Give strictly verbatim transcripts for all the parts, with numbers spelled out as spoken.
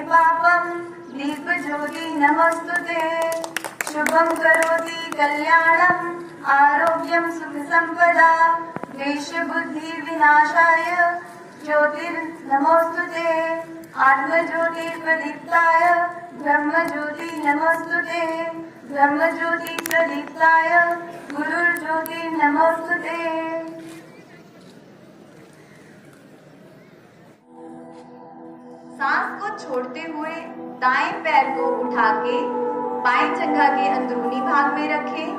पापम दीपज्योति नमस्तुते। शुभं करोति कल्याणं आरोग्यं सुख संपदा। देश बुद्धि विनाशाय ज्योतिर्नमोस्तुते। आत्मज्योति प्रदीप्ताय ब्रह्मज्योति नमस्तुते। ब्रह्मज्योति प्रदीप्ताय गुरुर्ज्योति नमोस्तुते। सांस को छोड़ते हुए दाएं पैर को उठा के बाएं जंघा के अंदरूनी भाग में रखें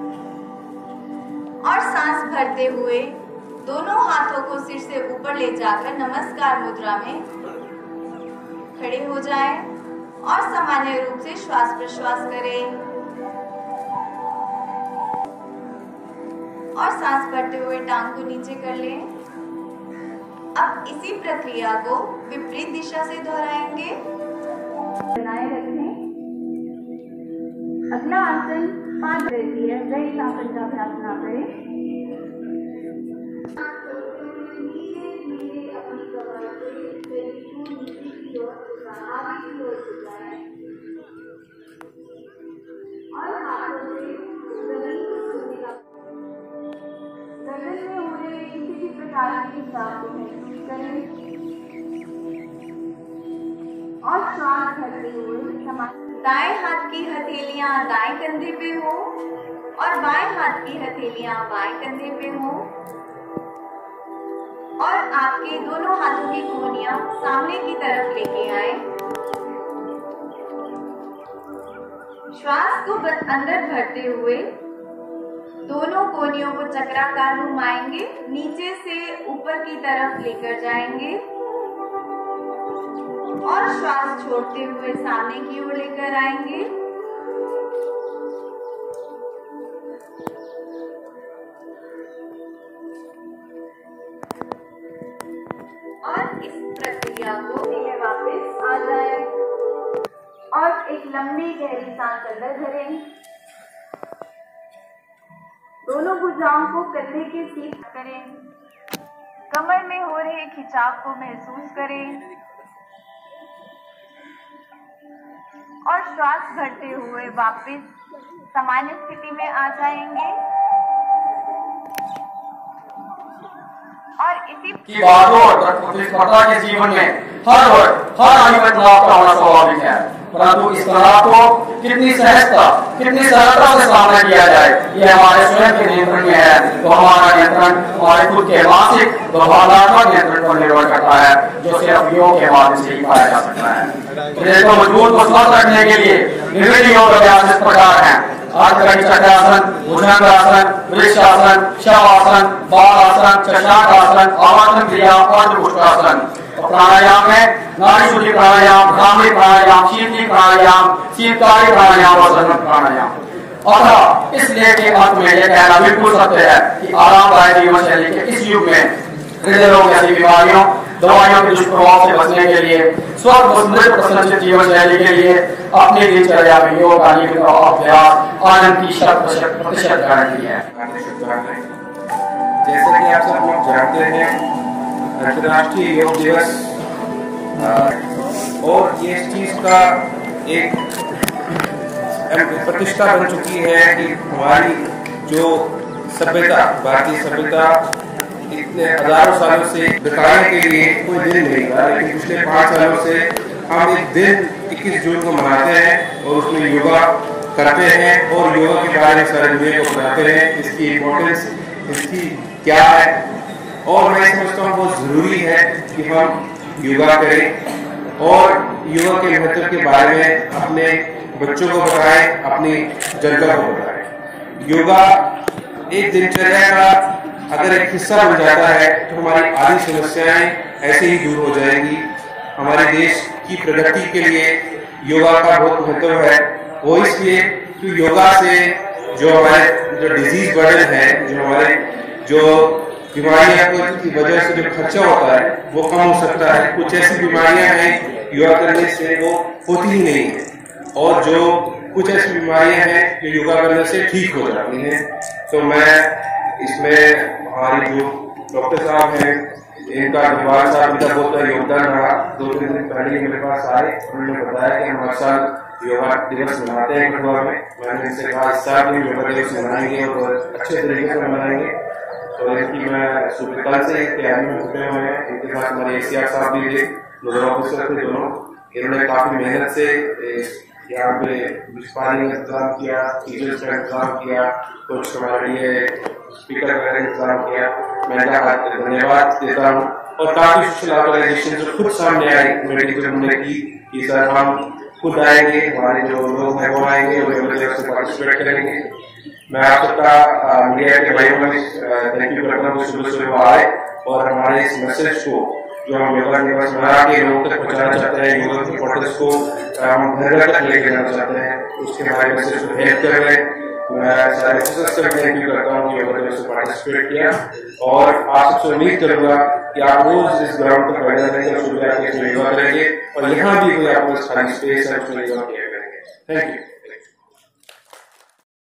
और सांस भरते हुए दोनों हाथों को सिर से ऊपर ले जाकर नमस्कार मुद्रा में खड़े हो जाएं और सामान्य रूप से श्वास प्रश्वास करें और सांस भरते हुए टांग को नीचे कर लें। अब इसी प्रक्रिया को विपरीत दिशा से दोहराएंगे। बनाए रखें। अगला आसन पांच रहती है, वही आसन का अभ्यास ना करें। और हाथों से गर्दन में हो रहे किसी भी प्रकार की हिसाब को महसूस करें और श्वास भरते हुए समान। दाएं हाथ की हथेलियां दाएं कंधे पे हो और बाएं हाथ की हथेलियां बाएं कंधे पे हो और आपके दोनों हाथों की कोहनियां सामने की तरफ लेके आए। श्वास को अंदर भरते हुए दोनों कोहनियों को चक्राकार घुमाएंगे, नीचे से ऊपर की तरफ लेकर जाएंगे और श्वास छोड़ते हुए सामने की ओर लेकर आएंगे। और इस प्रक्रिया को वापस आ जाए और एक लंबी गहरी सांस अंदर भरें। दोनों भुजाओं को कंधे के सीध करें। कमर में हो रहे खिंचाव को महसूस करें और श्वास भरते हुए वापस सामान्य स्थिति में आ जाएंगे। और इसी की बातों और प्रतिस्पर्धा के जीवन में हर वर्ग हर आयु में तनाव का होना स्वाभाविक है, परंतु इस तनाव को कितनी सहजता कितनी सरलता से सामना किया जाए ये हमारे स्वयं के नियंत्रण में है। तो हमारा नियंत्रण हमारे खुद के मानसिक व भावनात्मक नियंत्रण पर निर्भर करता है, जो सिर्फ योग के माध्यम से ही पाया जा सकता है। शरीर को मजबूत व स्वस्थ रखने के लिए विभिन्न योग अभ्यास इस प्रकार हैं: अर्धकड़ी चक्रासन, भुजंगासन, वृक्षासन, शवासन, बालासन, शशांक आसन, आवर्तन क्रिया, अर्धपुष्टासन। प्राणायाम में नाड़ी शुद्धि प्राणायाम, भ्रामरी प्राणायाम, शीतली प्राणायाम, शीतकारी प्राणायाम और सघन प्राणायाम। अतः इसलिए के अंत में यह कहना बिल्कुल सत्य है कि आरामदायक जीवन शैली के इस युग में हृदय रोग जैसी बीमारियों दवाइयों के दुष्प्रभाव से बचने के लिए स्वस्थ व समृद्ध प्रसन्नचित जीवन शैली के लिए अपनी दिनचर्या में योग का नियमित अभ्यास आनंद की शत प्रतिशत गारंटी है। जैसे कि आप सब लोग जानते हैं, अंतर्राष्ट्रीय योग दिवस और ये इस चीज का एक प्रतिष्ठा बन चुकी है कि हमारी जो सभ्यता भारतीय सभ्यता इतने हजारों सालों से बिताने के लिए कोई दिन नहीं था, लेकिन पिछले पाँच सालों से हम एक दिन इक्कीस जून को मनाते हैं और उसमें योगा करते हैं और योगा के बारे में सारी दुनिया को बताते हैं, इसकी इम्पोर्टेंस इसकी क्या है। और मैं समझता हूँ बहुत जरूरी है कि हम योगा करें और योगा के महत्व के बारे में अपने बच्चों को बताएं, अपनी जनता को बताएं। योगा एक दिनचर्या का अगर एक हिस्सा बन जाता है तो हमारी आधी समस्याएं ऐसे ही दूर हो जाएंगी। हमारे देश की प्रगति के लिए योगा का बहुत महत्व है, वो इसलिए कि योगा से जो हमारे जो डिजीज बर्डन है, जो हमारे जो बीमारियां की वजह से जो खर्चा होता है वो कम हो सकता है। कुछ ऐसी बीमारियां हैं योगा करने से वो होती ही नहीं है, और जो कुछ ऐसी बीमारियां हैं जो योगा करने से ठीक हो जाती हैं। तो मैं इसमें हमारे जो डॉक्टर साहब हैं, इनका जवाब साहब इनका बहुत योगदान रहा। दो तीन दिन पहले मेरे पास आए, उन्होंने बताया कि हम हर साल योगा दिवस मनाते हैं कठुआ में। मैंने इनसे कहा इस साल भी योगा दिवस मनाएंगे और अच्छे तरीके से मनाएंगे। तो इनकी मैं सुबह कल से तैयारी में जुटे हुए हैं। इनके साथ हमारे एसीआर साहब भी थे, नोडल ऑफिसर थे दोनों। इन्होंने काफी मेहनत से यहाँ पे पानी का इंतजाम किया, टीचर्स का इंतजाम किया, कुछ हमारे लिए स्पीकर वगैरह इंतजाम किया। मैं इनका धन्यवाद देता हूँ। और काफी सोशल ऑर्गेनाइजेशन जो खुद सामने आई, मीटिंग जो हमने की कि सर हम खुद आएंगे, हमारे जो लोग हैं वो आएंगे और पार्टिसिपेट करेंगे। मैं आप सबका मीडिया के भाइयों में थैंक यू करता हूँ, सुबह सुबह वो आए और हमारे इस मैसेज को जो हम योगा दिवस मना के लोगों तक पहुंचाना चाहते हैं, योगा की इम्पोर्टेंस को हम घर घर तक लेके जाना चाहते हैं, उसके हमारे मैसेज को हेल्प कर रहे हैं। मैं सारे ऑफिसर्स का थैंक यू करता हूँ कि योगा दिवस में पार्टिसिपेट किया और आप सबसे उम्मीद करूंगा कि आप रोज इस ग्राउंड पर बैठे रहेंगे और सुबह आके इसमें योगा करेंगे और यहाँ भी कोई आपको खाली स्पेस है उसमें योगा किया करेंगे। Thank you.